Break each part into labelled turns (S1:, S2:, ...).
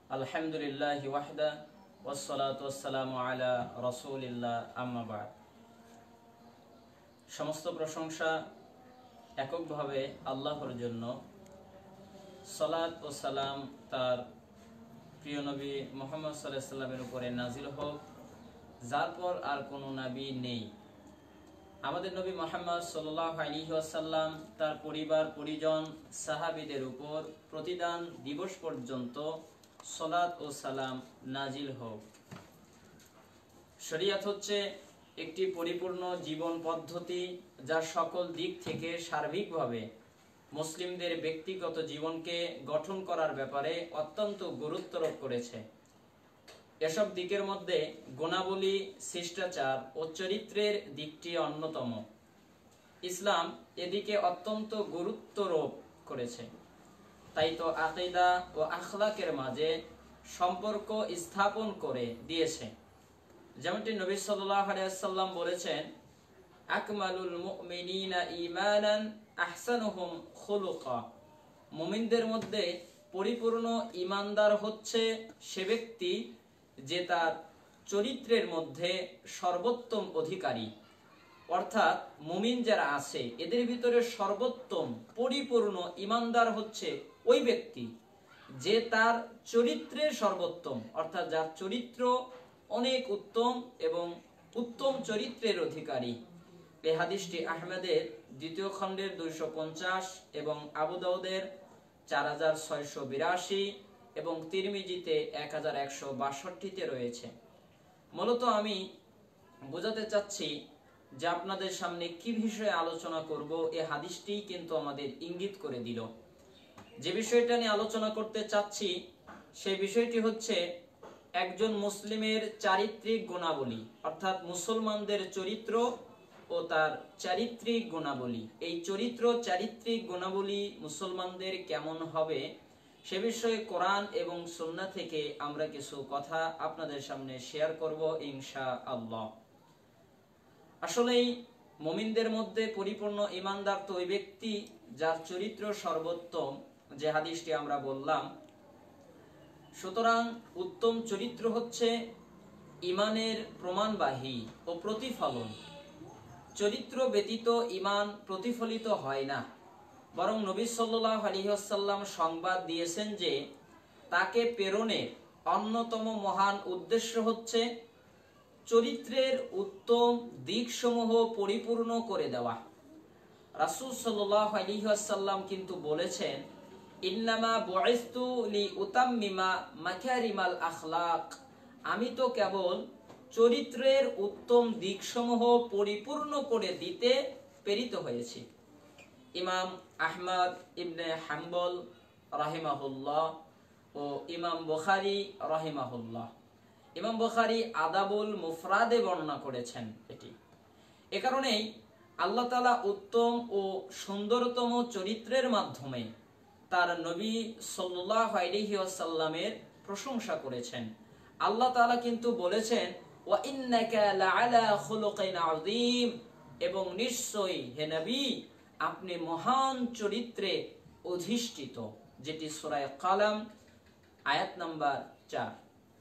S1: আলহামদুলিল্লাহি ওয়াহদা ওয়াসসালাতু ওয়াসসালামু আলা রাসূলিল্লাহ আম্মা বা'দ। সমস্ত প্রশংসা এককভাবে আল্লাহর জন্য। সালাত ও সালাম তার প্রিয় নবী মুহাম্মদ সাল্লাল্লাহু আলাইহি ওয়াসাল্লামের উপরে নাজিল হোক, যার পর আর কোনো নবী নেই। আমাদের নবী মুহাম্মদ সাল্লাল্লাহু আলাইহি ওয়াসাল্লাম তার পরিবার পরিজন সাহাবীদের উপর প্রতিদান দিবস পর্যন্ত সালাত ও সালাম নাজিল হোক। শরিয়াত হচ্ছে একটি পরিপূর্ণ জীবন পদ্ধতি, যা সকল দিক থেকে সার্বিকভাবে মুসলিমদের ব্যক্তিগত জীবনকে গঠন করার ব্যাপারে অত্যন্ত গুরুত্বারোপ করেছে। এসব দিকের মধ্যে গুণাবলী, শিষ্টাচার ও চরিত্রের দিকটি অন্যতম। ইসলাম এদিকে অত্যন্ত গুরুত্বারোপ করেছে। তাই তো আকীদা ও আখলাকের মাঝে সম্পর্ক স্থাপন করে দিয়েছে। যেমনটি নবী সাল্লাল্লাহু আলাইহি ওয়াসাল্লাম বলেছেন, আকমালুল মুমিনিনা ঈমানান আহসানুহুম খুলুকা। মুমিনদের মধ্যে পরিপূর্ণ ঈমানদার হচ্ছে সে ব্যক্তি যে তার চরিত্রের মধ্যে সর্বোত্তম অধিকারী। অর্থাৎ মুমিন যারা আছে এদের ভিতরে সর্বোত্তম পরিপূর্ণ ঈমানদার হচ্ছে ওই ব্যক্তি যে তার চরিত্রের সর্বোত্তম, অর্থাৎ যার চরিত্র অনেক উত্তম এবং উত্তম চরিত্রের অধিকারী। এই হাদিসটি আহমেদের দ্বিতীয় খণ্ডের 250 এবং আবু দাউদের 4682 এবং তিরমিজিতে 1162তে রয়েছে। মূলত আমি বোঝাতে চাচ্ছি যে আপনাদের সামনে কি বিষয়ে আলোচনা করব, এই হাদিসটি কিন্তু আমাদের ইঙ্গিত করে দিল। যে বিষয়টা নিয়ে আলোচনা করতে চাচ্ছি সেই বিষয়টি হচ্ছে একজন মুসলিমের চারিত্রিক গুণাবলী, অর্থাৎ মুসলমানদের চরিত্র ও তার চারিত্রিক গুণাবলী। এই চরিত্র চারিত্রিক গুণাবলী মুসলমানদের কেমন হবে সে বিষয়ে কোরআন এবং সুন্নাহ থেকে আমরা কিছু কথা আপনাদের সামনে শেয়ার করব ইনশাআল্লাহ। আসলেই মুমিনদের মধ্যে পরিপূর্ণ ঈমানদার তো ওই ব্যক্তি যার চরিত্র সর্বোত্তম, যে হাদিসটি আমরা বললাম। সুতরাং উত্তম চরিত্র হচ্ছে ঈমানের প্রমাণবাহী ও প্রতিফলন। চরিত্র ব্যতীত ঈমান প্রতিফলিত হয় না, বরং নবী সাল্লাল্লাহু আলাইহি ওয়াসাল্লাম সংবাদ দিয়েছেন যে তাকে প্রেরণের অন্যতম মহান উদ্দেশ্য হচ্ছে চরিত্রের উত্তম দিকসমূহ পরিপূর্ণ করে দেওয়া। রাসূল সাল্লাল্লাহু আলাইহি ওয়াসাল্লাম কিন্তু বলেছেন, ইন্নামা বুইসতু লিউতাম্মিমা মাকারিমাল আখলাক। আমি তো কেবল চরিত্রের উত্তম দিকসমূহ পরিপূর্ণ করে দিতে প্রেরিত হয়েছি। ইমাম আহমদ ইবনে হাম্বল রাহিমাহুল্লাহ ও ইমাম বুখারী রাহিমাহুল্লাহ, ইমাম বুখারী আদাবুল মুফরাদে বর্ণনা করেছেন এটি। এ কারণেই আল্লাহ তাআলা উত্তম ও সুন্দরতম চরিত্রের মাধ্যমে তার নবী সাল্লাল্লাহু আলাইহি ওয়াসাল্লামের প্রশংসা করেছেন। আল্লাহ তাআলা কিন্তু বলেছেন, ওয়া ইন্নাকা লাআলা খুলুকিন আযীম, এবং নিশ্চয়ই হে নবী আপনি মহান চরিত্রে অধিষ্ঠিত, যেটি সূরা কালাম আয়াত নাম্বার 4।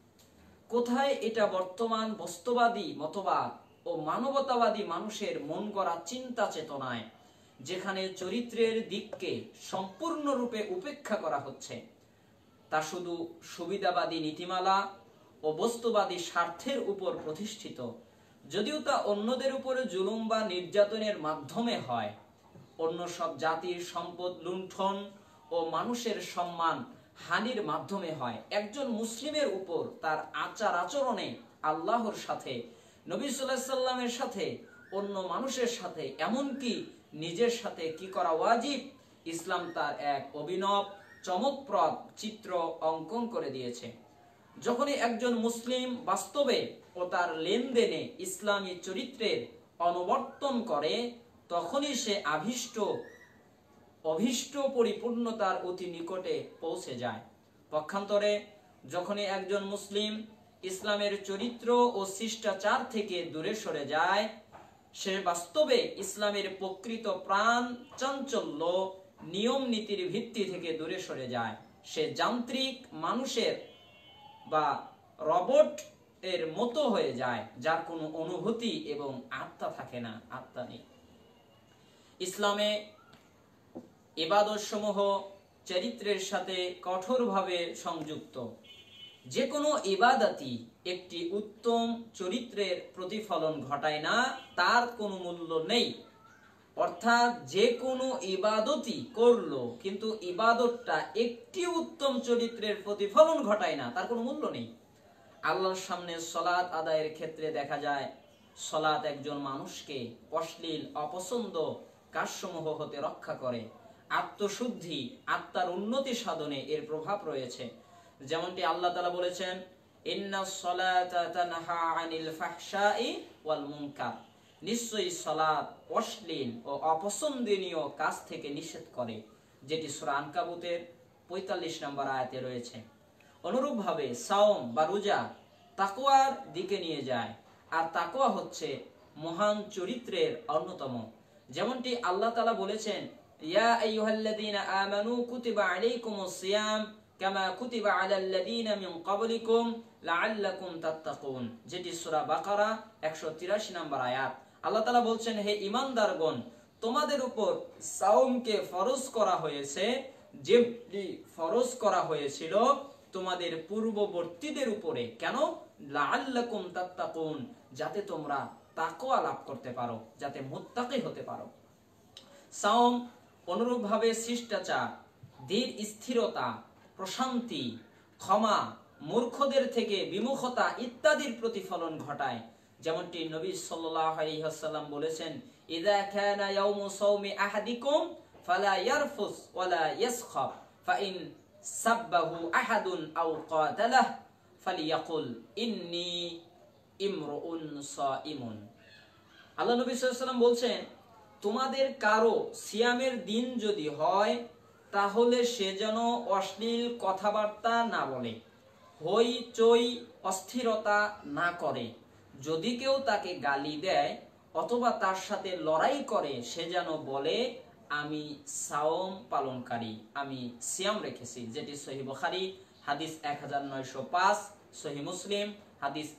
S1: কোথায় এটা বর্তমান বস্তুবাদী মতবাদ ও মানবতাবাদী মানুষের মন গড়া চিন্তা চেতনায়, যেখানে চরিত্রের দিককে সম্পূর্ণরূপে উপেক্ষা করা হচ্ছে, তা শুধু সুবিধাবাদী নীতিমালা ও বস্তুবাদী স্বার্থের উপর প্রতিষ্ঠিত। যদিও তা অন্যদের উপরে জুলুম বা নির্যাতনের মাধ্যমে হয়, অন্য সব জাতির সম্পদ লুণ্ঠন ও মানুষের সম্মান হানির মাধ্যমে হয়। একজন মুসলিমের উপর তার আচার আচরণে আল্লাহর সাথে, নবী সাল্লাল্লাহু আলাইহি ওয়াসাল্লামের সাথে, অন্য মানুষের সাথে, এমনকি নিজের সাথে কি করা ওয়াজিব, ইসলাম তার এক অভিনব চমকপ্রদ চিত্র অঙ্কন করে দিয়েছে। যখনই একজন মুসলিম বাস্তবে ও তার লেনদেনে ইসলামী চরিত্রের অনুবর্তন করে, তখনই সে অভীষ্ট পরিপূর্ণতার অতি নিকটে পৌঁছে যায়। পক্ষান্তরে যখনই একজন মুসলিম ইসলামের চরিত্র ও শিষ্টাচার থেকে দূরে সরে যায়, সে বাস্তবে ইসলামের প্রকৃত প্রাণ চাঞ্চল্য নিয়ম নীতির ভিত্তি থেকে দূরে সরে যায়। সে যান্ত্রিক মানুষের বা রবট এর মতো হয়ে যায়, যার কোনো অনুভূতি এবং আত্মা থাকে না, আত্মা নেই। ইসলামে ইবাদত সমূহ চরিত্রের সাথে কঠোরভাবে সংযুক্ত। যে কোনো ইবাদতই একটি উত্তম চরিত্রের প্রতিফলন ঘটায় না, তার কোনো মূল্য নেই। অর্থাৎ যে কোনো ইবাদতই করলো কিন্তু ইবাদতটা একটি উত্তম চরিত্রের প্রতিফলন ঘটায় না, তার কোনো মূল্য নেই। আল্লাহর সামনে সালাত আদায়ের ক্ষেত্রে দেখা যায় সালাত একজন মানুষকে অশ্লীল অপছন্দ কাজসমূহ হতে রক্ষা করে। আত্মশুদ্ধি, আত্মার উন্নতি সাধনে এর প্রভাব রয়েছে। যেমনটি আল্লাহ তাআলা বলেছেন, ইন্নাস সালাতা তানহা আনিল ফাহশাই ওয়াল মুনকার, নিশ্চয়ই সালাত অশ্লীল ও অপছন্দনীয় কাজ থেকে নিষেধ করে, যেটি সূরা আনকাবুতের ৪৫ নম্বর আয়াতে রয়েছে। অনুরূপভাবে সাওম বা রোজা তাকওয়ার দিকে নিয়ে যায়, আর তাকওয়া হচ্ছে মহান চরিত্রের অন্যতম। যেমনটি আল্লাহ তাআলা বলেছেন, ইয়া আইয়ুহাল্লাযীনা আমানু কুতিবা আলাইকুমুস সিয়াম কামা কুতিবা আলাল্লাযীনা মিন ক্বাবলিকুম লাআল্লাকুম তাত্তাকুন, যেটি সূরা বাকারা ১৮৩ নম্বর আয়াত। আল্লাহ তাআলা বলছেন, হে ঈমানদারগণ, তোমাদের উপর সাওমকে ফরজ করা হয়েছে, যেটি ফরজ করা হয়েছিল তোমাদের পূর্ববর্তীদের উপরে। কেন? লাআল্লাকুম তাত্তাকুন, যাতে তোমরা তাকওয়া লাভ করতে পারো, যাতে মুত্তাকি হতে পারো। সাওম অনুরূপভাবে শিষ্টাচার, ধীর স্থিরতা, প্রশান্তি, ক্ষমা, মূর্খদের থেকে বিমুখতা ইত্যাদির প্রতিফলন ঘটায়। যেমনটি নবী সাল্লাল্লাহু আলাইহি ওয়াসাল্লাম বলেছেন, ইযা কানা ইয়াউমু সাওমি আহাদিকুম ফালা ইয়ারফুস ওয়ালা ইয়াসখাব ফাইন সাব্বাহু আহাদুন আও কাতালাহু ফালিয়াকুল ইন্নী ইমরুউন সাইমুন। আল্লাহ নবী সাল্লাল্লাহু আলাইহি ওয়াসাল্লাম বলছেন, তোমাদের কারো সিয়ামের দিন যদি হয় তাহলে সে যেন অশ্লীল কথাবার্তা না বলে, হই চই অস্থিরতা না করে। যদি কেউ তাকে গালি দেয় অথবা তার সাথে লড়াই করে, সে যেন বলে আমি সাওম পালনকারী, আমি সিয়াম রেখেছি, যেটি সহিহ বুখারী হাদিস ১৯০৫, সহিহ মুসলিম হাদিস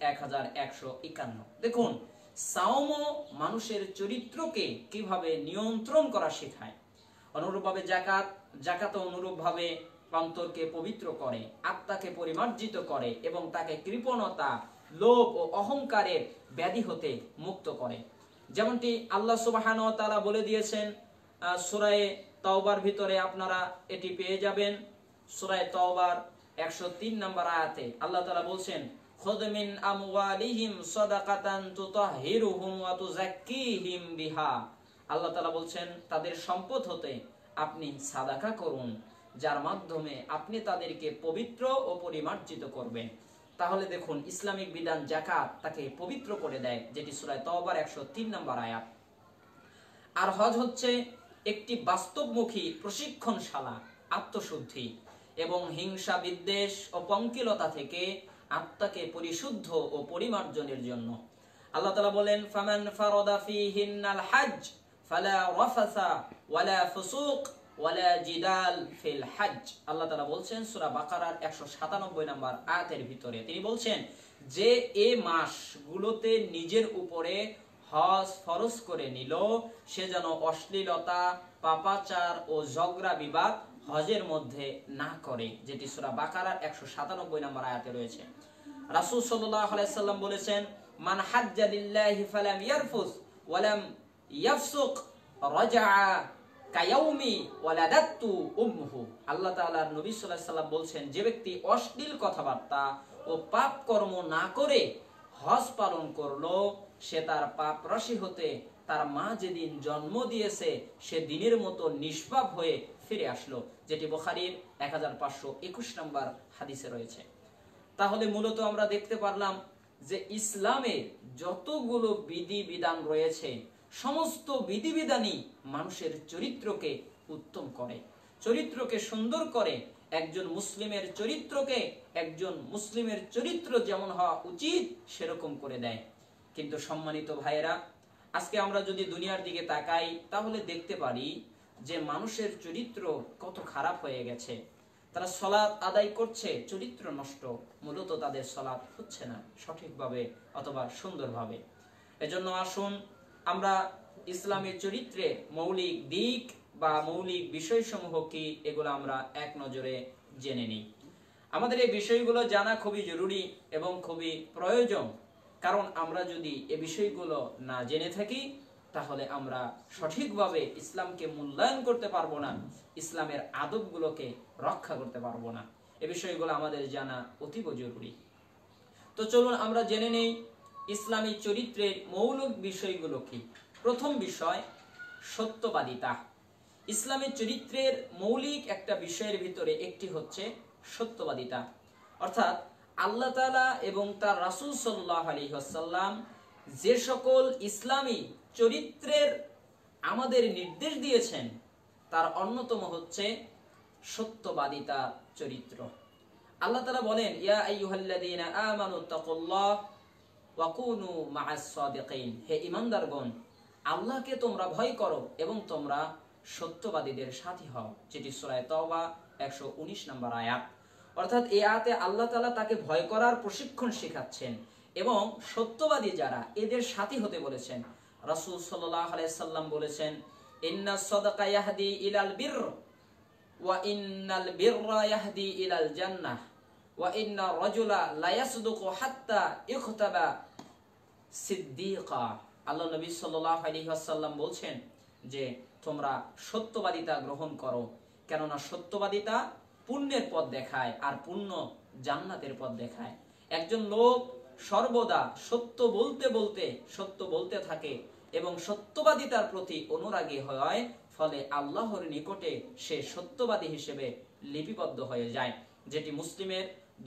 S1: ১১৫১। দেখুন, সাওমও মানুষের চরিত্রকে কিভাবে নিয়ন্ত্রণ করা শেখায়। অনুরূপভাবে জাকাত অনুরূপভাবে অন্তরকে পবিত্র করে, আত্মাকে পরিমার্জিত করে এবং তাকে কৃপণতা, লোভ ও অহংকারের ব্যাধি হতে মুক্ত করে। যেমনটি আল্লাহ সুবহানাহু ওয়া তাআলা বলে দিয়েছেন সূরা তাওবার ভিতরে, আপনারা এটি পেয়ে যাবেন সূরা তাওবার ১০৩ নম্বর আয়াতে। আল্লাহ তাআলা বলছেন, খুয মিন আমওয়ালিহিম সাদাকাতান তুতাহহিরুহুম ওয়া তুযাক্কিহিম বিহা। আল্লাহ তাআলা বলছেন, তাদের সম্পদ হতে আপনি সাদাকা করুন, যার মাধ্যমে আপনি তাদেরকে পবিত্র ও পরিমার্জিত করবেন। তাহলে দেখুন, ইসলামিক বিধান যাকাত তাকে পবিত্র করে দেয়, যেটি সূরা তাওবার ১০৩ নম্বর আয়াত। আর হজ হচ্ছে একটি বাস্তবমুখী প্রশিক্ষণশালা, আত্মশুদ্ধি এবং হিংসা, বিদ্বেষ ও পঙ্কিলতা থেকে আত্মাকে পরিশুদ্ধ ও পরিমার্জনের জন্য। আল্লাহ তাআলা বলেন, ফামান ফারাদা ফীহিন্নাল হজ ফালা রাফাসা ওয়ালা ফুসুক ওয়ালা জিদাল ফিল হজ। আল্লাহ তাআলা বলছেন সূরা বাকারার ১৯৭ নম্বর আয়াতের ভিতরে, তিনি বলছেন যে এই মাসগুলোতে নিজের উপরে হজ ফরজ করে নিল, সে যেন অশ্লীলতা, পাপাচার ও ঝগড়া বিবাদ হজের মধ্যে না করে, যেটি সূরা বাকারার ১৯৭ নম্বর আয়াতে রয়েছে। রাসূল সাল্লাল্লাহু আলাইহি সাল্লাম বলেছেন, মান হাজ্জা লিল্লাহি ফালাম ইয়ারফুস ওয়ালাম ইয়াফসুক রাজাআ কায়াউমি ওয়ালাদাতু উম্মুহু। আল্লাহ তাআলার নবী সাল্লাল্লাহু আলাইহি সাল্লাম বলছেন, যে ব্যক্তি অশ্লীল কথাবার্তা ও পাপ কর্ম না করে হজ পালন করলো, সে তার পাপ রাশি হতে তার মা যেদিন জন্ম দিয়েছে সে দিনের মতো নিষ্পাপ হয়ে ফিরে আসলো, যেটি বুখারীর ১৫২১ নম্বর হাদিসে রয়েছে। তাহলে মূলত আমরা দেখতে পারলাম যে ইসলামের যতগুলো বিধিবিধান রয়েছে, সমস্ত বিধিবিধানই মানুষের চরিত্রকে উত্তম করে, চরিত্রকে সুন্দর করে। একজন মুসলিমের চরিত্র যেমন হওয়া উচিত সেরকম করে দেয়। কিন্তু সম্মানিত ভাইয়েরা, আজকে আমরা যদি দুনিয়ার দিকে তাকাই তাহলে দেখতে পারি যে মানুষের চরিত্র কত খারাপ হয়ে গেছে। তারা সালাত আদায় করছে, চরিত্র নষ্ট, মূলত তাদের সালাত হচ্ছে না সঠিকভাবে অথবা সুন্দরভাবে। এজন্য আসুন আমরা ইসলামের চরিত্রে মৌলিক দিক বা মৌলিক বিষয়সমূহ কি এগুলো আমরা এক নজরে জেনে নিই। আমাদের এই বিষয়গুলো জানা খুবই জরুরি এবং খুবই প্রয়োজন, কারণ আমরা যদি এই বিষয়গুলো না জেনে থাকি তাহলে আমরা সঠিকভাবে ইসলামকে মূল্যায়ন করতে পারবো না, ইসলামের আদবগুলোকে রক্ষা করতে পারবো না। এই বিষয়গুলো আমাদের জানা অতীব জরুরি। তো চলুন আমরা জেনে নেই ইসলামী চরিত্রের মৌলিক বিষয়গুলো কি। প্রথম বিষয় সত্যবাদিতা। ইসলামী চরিত্রের মৌলিক একটা বিষয়ের ভিতরে একটি হচ্ছে সত্যবাদিতা, অর্থাৎ আল্লাহ তাআলা এবং তার রাসূল সাল্লাল্লাহু আলাইহি ওয়াসাল্লাম যে সকল ইসলামী চরিত্রের আমাদের নির্দেশ দিয়েছেন তার অন্যতম হচ্ছে সত্যবাদিতা চরিত্র। আল্লাহ তাআলা বলেন, ইয়া আইয়ুহাল্লাযীনা আমানু তাকুল্লাহ ওয়া কুনু মা'আস সাদিকিন, হে ঈমানদারগণ আল্লাহকে তোমরা ভয় করো এবং তোমরা সত্যবাদীদের সাথী হও, যেটি সূরা তাওবা 119 নম্বর আয়াত। অর্থাৎ এই আয়াতে আল্লাহ তাআলা তাকে ভয় করার প্রশিক্ষণ শেখাচ্ছেন এবং সত্যবাদী যারা এদের সাথী হতে বলেছেন। রাসূল সাল্লাল্লাহু আলাইহি সাল্লাম বলেছেন, ইন্নাস সাদাকা ইয়াহদি ইলাল বিরর ওয়া ইন্নাল বিররা ইয়াহদি ইলাল জান্নাহ ওয়া ইন্না রাজুলা লা ইয়াসদুকু হাত্তা ইখতাবা সিদ্দীকা। আল্লাহ নবী সাল্লাল্লাহু আলাইহি ওয়াসাল্লাম বলছেন যে তোমরা সত্যবাদিতা গ্রহণ করো, কেননা সত্যবাদিতা পুণ্যের পথ দেখায় আর পুণ্য জান্নাতের পথ দেখায়। একজন লোক সর্বদা সত্য বলতে বলতে সত্য বলতে থাকে এবং সত্যবাদিতার প্রতি অনুরাগী হয়, ফলে আল্লাহর নিকটে সে সত্যবাদী হিসেবে লিপিবদ্ধ হয়ে যায়, যেটি মুসলিমের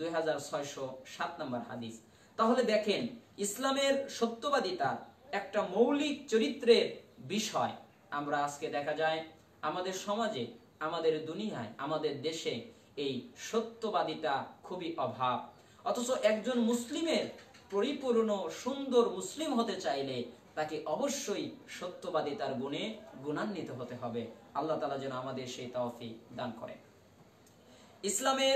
S1: 2607 নম্বর হাদিস। তাহলে দেখেন ইসলামের সত্যবাদিতার একটা মৌলিক চরিত্রের বিষয় আমরা আজকে দেখা যায় আমাদের সমাজে, আমাদের দুনিয়ায়, আমাদের দেশে এই সত্যবাদিতা খুবই অভাব। অথচ একজন মুসলিমের পরিপূর্ণ সুন্দর মুসলিম হতে চাইলে তাকে অবশ্যই সত্যবাদিতার গুণে গুণান্বিত হতে হবে। আল্লাহ তাআলা যেন আমাদের সেই তৌফিক দান করেন। ইসলামের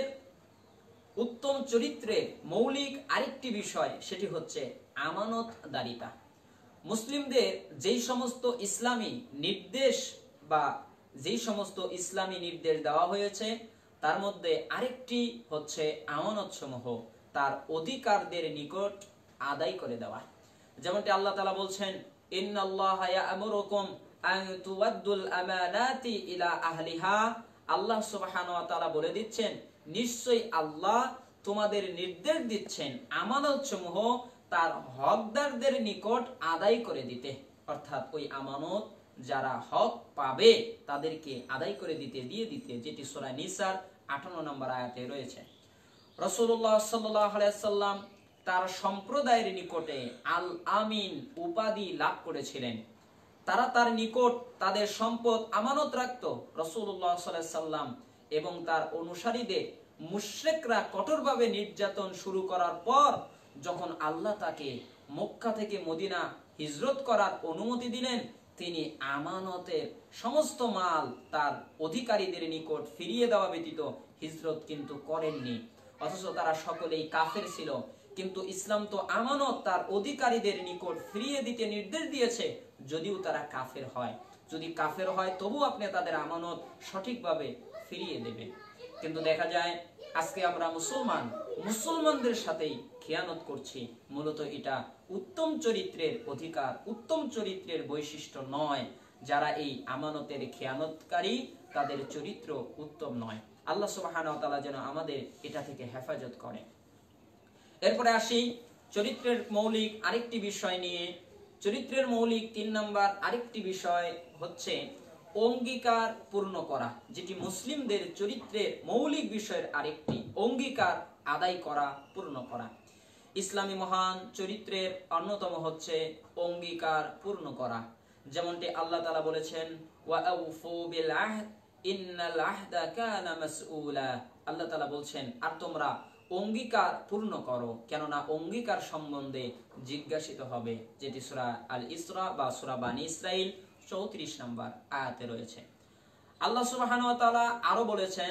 S1: উত্তম চরিত্রের মৌলিক আরেকটি বিষয় সেটি হচ্ছে আমানতদারিতা। মুসলিমদের যেই সমস্ত ইসলামী নির্দেশ বা যেই সমস্ত ইসলামী নির্দেশ দেওয়া হয়েছে তার মধ্যে আরেকটি হচ্ছে আমানত সমূহ তার অধিকারদের নিকট আদায় করে দেওয়া। যেমনটি আল্লাহ তাআলা বলছেন, ইন্নাল্লাহা ইয়া'মুরুকুম আন তুওয়াদ্দুল আমানাতি ইলা আহলিহা। আল্লাহ সুবহানাহু ওয়া তাআলা বলে দিচ্ছেন, নিশ্চয়ই আল্লাহ তোমাদের নির্দেশ দিচ্ছেন আমানত সমূহ তার হকদারদের নিকট আদায় করে দিতে। অর্থাৎ ওই আমানত যারা হক পাবে তাদেরকে আদায় করে দিতে, দিয়ে দিতে, যেটি সূরা নিসার 58 নম্বর আয়াতে রয়েছে। রাসূলুল্লাহ সাল্লাল্লাহু আলাইহি ওয়াসাল্লাম তার সম্প্রদায়ের নিকটে আল আমিন উপাধি লাভ করেছিলেন। তারা তার নিকট তাদের সম্পদ আমানত রাখত। রাসূলুল্লাহ সাল্লাল্লাহু আলাইহি ওয়াসাল্লাম এবং তার অনুসারীদের মুশরিকরা কঠোরভাবে নির্যাতন শুরু করার পর যখন আল্লাহ তাকে মক্কা থেকে মদিনা হিজরত করার অনুমতি দিলেন, তিনি আমানতের সমস্ত মাল তার অধিকারীদের নিকট ফিরিয়ে দেওয়া ব্যতীত হিজরত কিন্তু করেননি। অথচ তারা সকলেই কাফের ছিল, কিন্তু ইসলাম তো আমানত তার অধিকারীদের নিকট ফিরিয়ে দিতে নির্দেশ দিয়েছে, যদিও তারা কাফের হয়। যদি কাফের হয় তবু আপনি তাদের আমানত সঠিকভাবে ফিরিয়ে দেবেন। কিন্তু দেখা যায় আজকে আমরা মুসলমানদের সাথেই খেয়ানত করছি। মূলত এটা উত্তম চরিত্রের অধিকার, উত্তম চরিত্রের বৈশিষ্ট্য নয়। যারা এই আমানতের খেয়ানতকারী তাদের চরিত্র উত্তম নয়। আল্লাহ সুবহানাহু ওয়া তাআলা যেন আমাদের এটা থেকে হেফাজত করে। এরপরে আসি চরিত্রের মৌলিক আরেকটি বিষয় নিয়ে। চরিত্রের মৌলিক 3 নম্বর আরেকটি বিষয় হচ্ছে অঙ্গীকার পূর্ণ করা, যেটি মুসলিমদের চরিত্রের মৌলিক বিষয়ের আরেকটি, অঙ্গীকার আদায় করা, পূর্ণ করা। ইসলামী মহান চরিত্রের অন্যতম হচ্ছে অঙ্গীকার পূর্ণ করা। যেমনটি আল্লাহ তাআলা বলেছেন, ওয়া আউফু বিল আহদ ইন্নাল আহদা কানা মাসউলা। আল্লাহ তাআলা বলছেন, আর তোমরা অঙ্গীকার পূর্ণ করো, কেননা অঙ্গীকার সম্বন্ধে জিজ্ঞাসিত হবে, যেটি সূরা আল ইসরা বা সূরা বানী ইসরাইল 34 নম্বর আয়াতে রয়েছে। আল্লাহ সুবহানাহু ওয়া তাআলা আরো বলেছেন,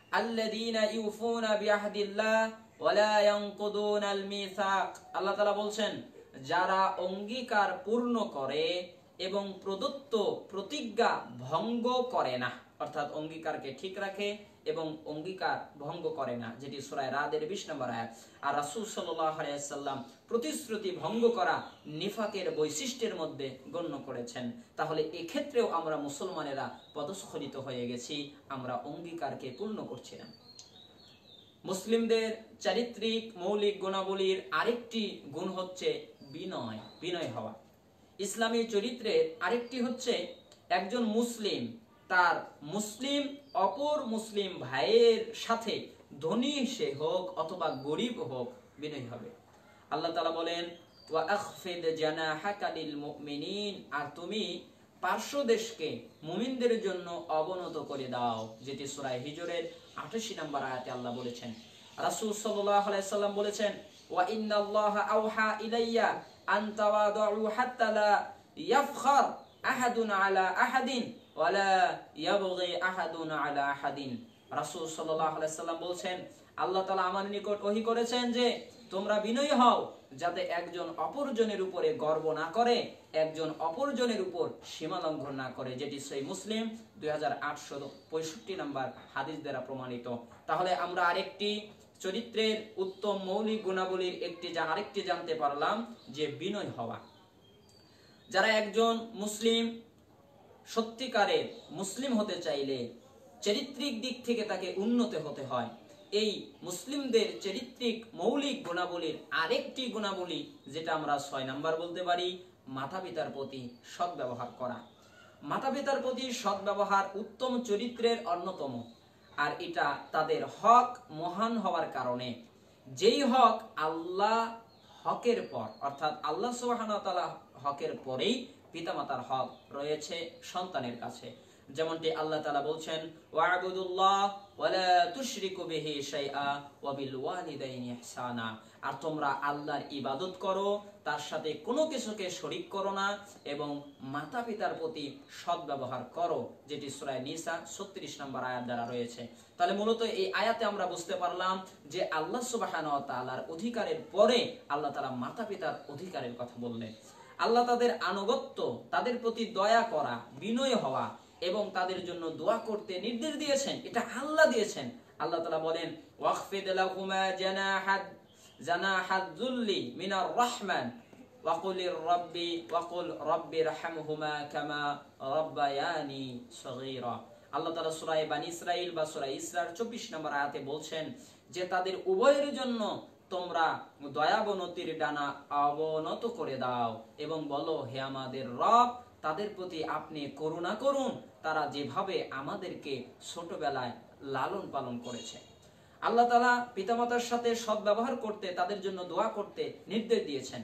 S1: আল্লাযীনা ইউফুনা বিআহদিল্লাহ ওয়া লা ইয়ানকুদুনাল মিসাক। আল্লাহ তাআলা বলছেন, যারা অঙ্গীকার পূর্ণ করে এবং প্রদত্ত প্রতিজ্ঞা ভঙ্গ করে না, অর্থাৎ অঙ্গীকারকে ঠিক রাখে এবং অঙ্গীকার ভঙ্গ করে না, যেটি সূরা রাদের 20 নম্বর আয়াত। আর রাসূল সাল্লাল্লাহু আলাইহি ওয়াসাল্লাম প্রতিশ্রুতি ভঙ্গ করা নিফাকের বৈশিষ্ট্যের মধ্যে গণ্য করেছেন। তাহলে এক্ষেত্রেও আমরা মুসলমানেরা পদস্খলিত হয়ে গেছি, আমরা অঙ্গীকারকে পূর্ণ করছি না। মুসলিমদের চারিত্রিক মৌলিক গুণাবলীর আরেকটি গুণ হচ্ছে বিনয়, বিনয় হওয়া। ইসলামী চরিত্রের আরেকটি হচ্ছে একজন মুসলিম তার মুসলিম অপর মুসলিম ভাইয়ের সাথে ধনী সে হোক অথবা গরিব হোক বিনয়ী হবে। আল্লাহ তাআলা বলেন, ওয়া আখফিদ জানাহাকা লিল মুমিনিন, আর তুমি পার্শ্ব দেশকে মুমিনদের জন্য অবনত করে দাও, যেটি সূরা হিজরের 88 নম্বর আয়াতে আল্লাহ বলেছেন। রাসূল সাল্লাল্লাহু আলাইহি সাল্লাম বলেছেন, ওয়া ইন্নাল্লাহা আওহা ইলাইয়া আন তাওয়াদু হাত্তা লা ইয়াফখার আহাদুন আলা আহাদিন ওয়া লা ইয়াবগি আহাদুন আলা আহাদিন। রাসূল সাল্লাল্লাহু আলাইহি সাল্লাম বলেছেন, আল্লাহ তাআলা আমার নিকট ওহী করেছেন যে তোমরা বিনয়ী হও, যাতে একজন অপরজনের উপরে গর্ব না করে, একজন অপরজনের উপর সীমা লঙ্ঘন না করে, যেটি সহিহ মুসলিম 2865 নম্বর হাদিস দ্বারা প্রমাণিত। তাহলে আমরা আরেকটি চরিত্রের উত্তম মৌলিক গুণাবলীর আরেকটি জানতে পারলাম, যে বিনয় হওয়া। যারা একজন মুসলিম সত্যিকারের মুসলিম হতে চাইলে চারিত্রিক দিক থেকে তাকে উন্নত হতে হয়। এই মুসলিমদের চারিত্রিক মৌলিক গুণাবলীর আরেকটি গুণাবলী, যেটা আমরা 6 নাম্বার বলতে পারি, মাতা পিতার প্রতি সৎ ব্যবহার করা। মাতা পিতার প্রতি সৎ ব্যবহার উত্তম চরিত্রের অন্যতম, আর এটা তাদের হক মহান হওয়ার কারণে। যেই হক আল্লাহ হকের পর, অর্থাৎ আল্লাহ সুবহানাহু ওয়া তাআলা হকের পরেই পিতামাতার হক রয়েছে সন্তানের কাছে। যেমনটি আল্লাহ তাআলা বলছেন, ওয়া'বুদুল্লাহ ওয়া লা তুশরিকু বিহি শাইআ ওয়া বিল ওয়ালিদাইনি ইহসানা, আর তোমরা আল্লাহর ইবাদত করো, তার সাথে কোনো কিছুকে শরীক করো না, এবং মাতা পিতার প্রতি সৎ ব্যবহার করো, যেটি সূরা নিসা 36 নম্বর আয়াত দ্বারা রয়েছে। তাহলে মূলত এই আয়াতে আমরা বুঝতে পারলাম যে আল্লাহ সুবহানাহু ওয়া তাআলার অধিকারের পরে আল্লাহ তাআলা মাতা পিতার অধিকারের কথা বললেন। আল্লাহ তাদের আনুগত্য, তাদের প্রতি দয়া করা, বিনয় হওয়া এবং তাদের জন্য দোয়া করতে নির্দেশ দিয়েছেন, এটা আল্লাহ দিয়েছেন। আল্লাহ তাআলা বলেন, ওয়াখফিদ লাহুমা জানাহাদ যুল্লি মিনার রাহমান ওয়াকুল রাব্বিরহামহুমা কামা রাব্বায়ানি সগীরা। আল্লাহ তাআলা সূরা বানী ইসরাঈল বা সূরা ইসরার 24 নম্বর আয়াতে বলছেন যে তাদের উভয়ের জন্য তোমরা দয়াবনতির ডানা অবনত করে দাও এবং বলো, হে আমাদের রব, তাদের প্রতি আপনি করুণা করুন, তারা যেভাবে আমাদেরকে ছোটবেলায় লালন পালন করেছে। আল্লাহ তাআলা পিতামাতার সাথে সৎ ব্যবহার করতে, তাদের জন্য দোয়া করতে নির্দেশ দিয়েছেন।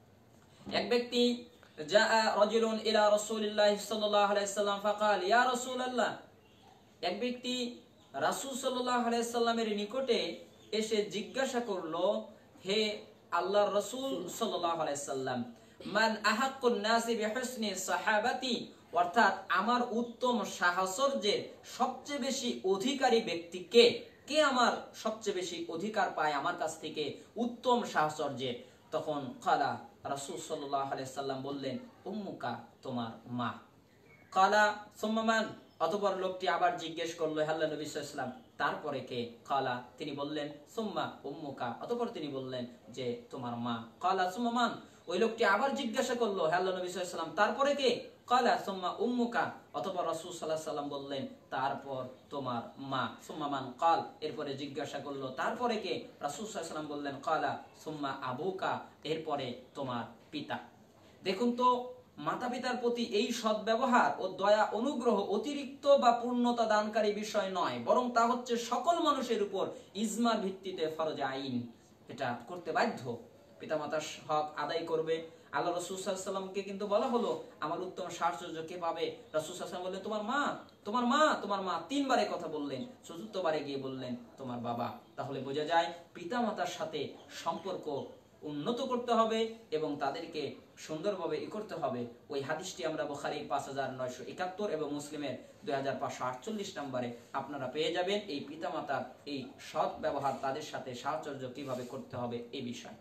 S1: এক ব্যক্তি জাআ রাজুলুন ইলা রাসূলিল্লাহ সাল্লাল্লাহু আলাইহি সাল্লাম ফাকাল ইয়া রাসূলুল্লাহ, এক ব্যক্তি রাসূল সাল্লাল্লাহু আলাইহি সাল্লামের নিকটে এসে জিজ্ঞাসা করলো, হে আল্লাহর রাসূল সাল্লাল্লাহু আলাইহি সাল্লাম, মান আহাক্কুন নাসি বিহুসনি সাহাবাতি, অর্থাৎ আমার উত্তম সাহচর্যের সবচেয়ে বেশি অধিকারী ব্যক্তি কে? কে আমার সবচেয়ে বেশি অধিকার পায় আমার কাছ থেকে উত্তম সাহচর্যের? তখন কালা, রাসূল সাল্লাল্লাহু আলাইহি সাল্লাম বললেন, উম্মুকা, তোমার মা। কালা সুম্মা মান, অতঃপর লোকটি আবার জিজ্ঞেস করলো, হে আল্লাহর নবী সাল্লাল্লাহু আলাইহি ওয়াসাল্লাম, তারপরে কে? কালা, তিনি বললেন, সুম্মা উম্মুকা, অতঃপর তিনি বললেন যে তোমার মা। কালা সুম্মা মান, ওই লোকটি আবার জিজ্ঞাসা করলো, হে আল্লাহর নবী সাল্লাল্লাহু আলাইহি ওয়াসাল্লাম, তারপরে কে? কালা সুম্মা উম্মুকা, অতঃপর রাসূল সাল্লাল্লাহু আলাইহি ওয়াসাল্লাম বললেন, তারপর তোমার মা। সুম্মা মান কাল, এরপরে জিজ্ঞাসা করলো, তারপরে কে? রাসূল সাল্লাল্লাহু আলাইহি ওয়াসাল্লাম বললেন, কালা সুম্মা আবুকা, এরপরে তোমার পিতা। দেখুন তো, মাতা পিতার প্রতি এই সদ্ব্যবহার ও দয়া অনুগ্রহ অতিরিক্ত বা পূর্ণতা দানকারী বিষয় নয়, বরং তা হচ্ছে সকল মানুষের উপর ইজমার ভিত্তিতে ফরজ আইন, এটা করতে বাধ্য। পিতামাতার হক আদায় করবে। আল্লাহ রাসূল সাল্লাল্লাহু আলাইহি ওয়াসাল্লামকে কিন্তু বলা হলো, আমার উত্তম সাহচর্য কে পাবে? রাসূল সাল্লাল্লাহু আলাইহি ওয়াসাল্লাম বললেন, তোমার মা, তোমার মা, তোমার মা। 3 বারে কথা বললেন, চতুর্থবারে গিয়ে বললেন, তোমার বাবা। তাহলে বোঝা যায় পিতামাতার সাথে সম্পর্ক উন্নত করতে হবে এবং তাদেরকে সুন্দরভাবে করতে হবে। ওই হাদিসটি আমরা বুখারীর 5971 এবং মুসলিমের 2548 নম্বরে আপনারা পেয়ে যাবেন। এই পিতামাতার এই সৎ ব্যবহার, তাদের সাথে সাহচর্য কিভাবে করতে হবে এই বিষয়।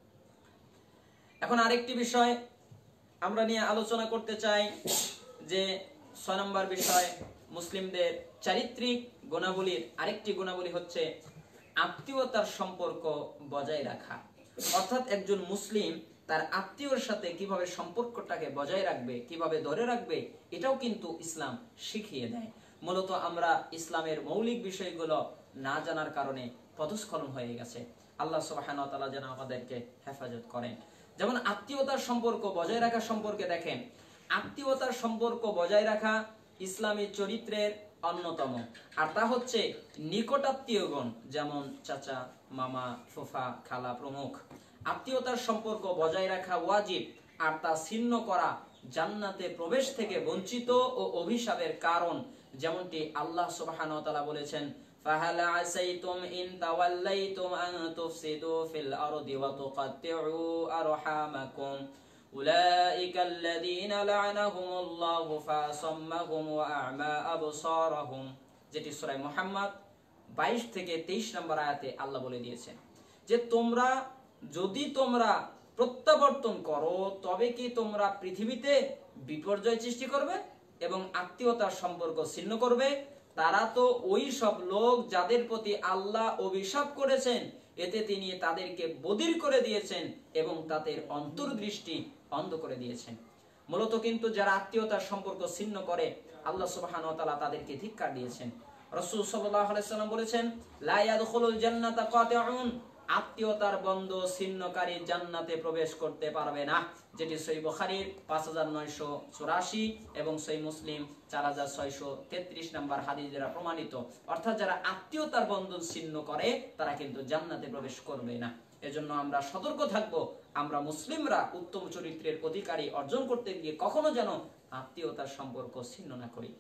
S1: এখন আরেকটি বিষয় আমরা নিয়ে আলোচনা করতে চাই, যে 6 নম্বর বিষয়, মুসলিমদের চারিত্রিক গুণাবলীর আরেকটি গুণাবলী হচ্ছে আত্মীয়তার সম্পর্ক বজায় রাখা। অর্থাৎ একজন মুসলিম তার আত্মীয়র সাথে কিভাবে সম্পর্কটাকে বজায় রাখবে, কিভাবে ধরে রাখবে, এটাও কিন্তু ইসলাম শিখিয়ে দেয়। মূলত আমরা ইসলামের মৌলিক বিষয়গুলো না জানার কারণে পদস্খলন হয়ে গেছে। আল্লাহ সুবহানাহু ওয়া তাআলা যেন আমাদেরকে হেফাজত করেন। যেমন আত্মীয়তার সম্পর্ক বজায় রাখা সম্পর্কে দেখেন, আত্মীয়তার সম্পর্ক বজায় রাখা ইসলামী চরিত্রের অন্যতম, আর তা হচ্ছে নিকটাত্মীয়গণ, যেমন চাচা, মামা, ফুফা, খালা প্রমুখ। আত্মীয়তার সম্পর্ক বজায় রাখা ওয়াজিব, আর তা ছিন্ন করা জান্নাতে প্রবেশ থেকে বঞ্চিত ও অভিশাপের কারণ। যেমনটি আল্লাহ সুবহানাহু ওয়া তাআলা বলেছেন, فَهَلْ عَسَيْتُمْ إِن تَوَلَّيْتُمْ أَن تُفْسِدُوا فِي الْأَرْضِ وَتُقَطِّعُوا أَرْحَامَكُمْ أُولَئِكَ الَّذِينَ لَعَنَهُمُ اللَّهُ فَأَصَمَّهُمْ وَأَعْمَى أَبْصَارَهُم, যেটি সূরা মুহাম্মদ 22 থেকে 23 নম্বর আয়াতে আল্লাহ বলে দিয়েছেন যে যদি তোমরা প্রত্যাবর্তন করো তবে কি তোমরা পৃথিবীতে বিপর্যয় সৃষ্টি করবে এবং আত্মীয়তার সম্পর্ক ছিন্ন করবে। তারা তো ওই সব লোক যাদের প্রতি আল্লাহ অভিশাপ করেছেন, এতে তিনি তাদেরকে বধির করে দিয়েছেন এবং তাদের অন্তর্দৃষ্টি অন্ধ করে দিয়েছেন। মূলত কিন্তু যারা আত্মীয়তার সম্পর্ক ছিন্ন করে, আল্লাহ সুবহানাহু ওয়া তাআলা তাদেরকে ধিক্কার দিয়েছেন। রাসূল সাল্লাল্লাহু আলাইহি ওয়াসাল্লাম বলেছেন, লা ইয়াদখুলুল জান্নাতা কাতিউন, আত্মীয়তার বন্ধ ছিন্নকারী জান্নাতে প্রবেশ করতে পারবে না, যেটি সহিহ বুখারীর 5984 এবং সহিহ মুসলিম 4633 নম্বর হাদিস দ্বারা প্রমাণিত। অর্থাৎ যারা আত্মীয়তার বন্ধন ছিন্ন করে তারা কিন্তু জান্নাতে প্রবেশ করবে না। এজন্য আমরা সতর্ক থাকব, আমরা মুসলিমরা উত্তম চরিত্রের অধিকারী অর্জন করতে গিয়ে কখনো যেন আত্মীয়তার সম্পর্ক ছিন্ন না করি।